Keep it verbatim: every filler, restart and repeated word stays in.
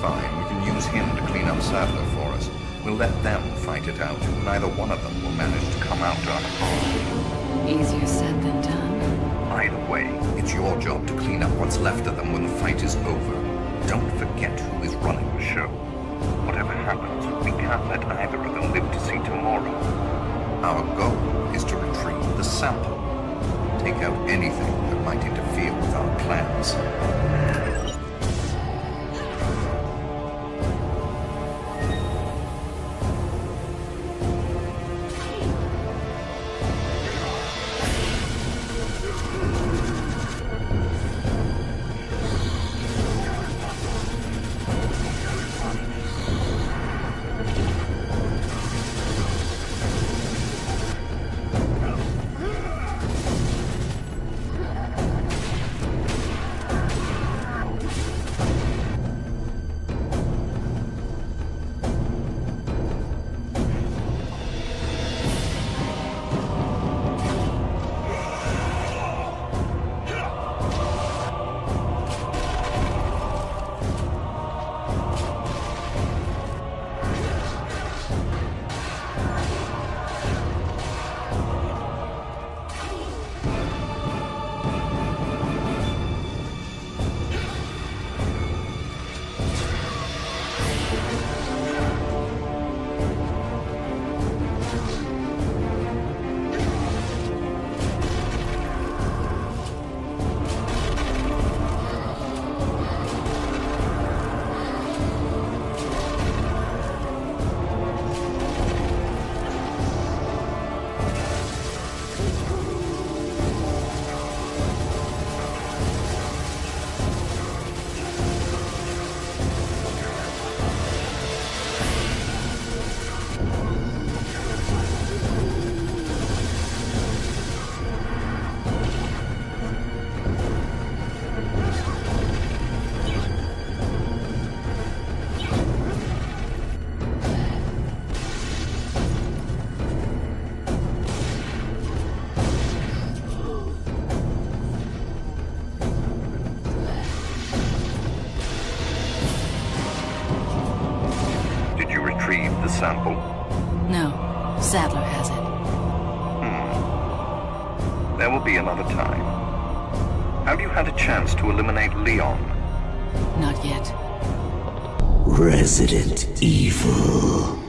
fine. We can use him to clean up Sadler for us. We'll let them fight it out. Neither one of them will manage to come out unharmed. Easier said than done. Either way, it's your job to clean up what's left of them when the fight is over. Don't forget who is running the show. Whatever happens, we can't let either of them live to see tomorrow. Our goal is to retrieve the sample. Take out anything that might interfere with our plans. The sample? No. Sadler has it. Hmm. There will be another time. Have you had a chance to eliminate Leon? Not yet. Resident Evil.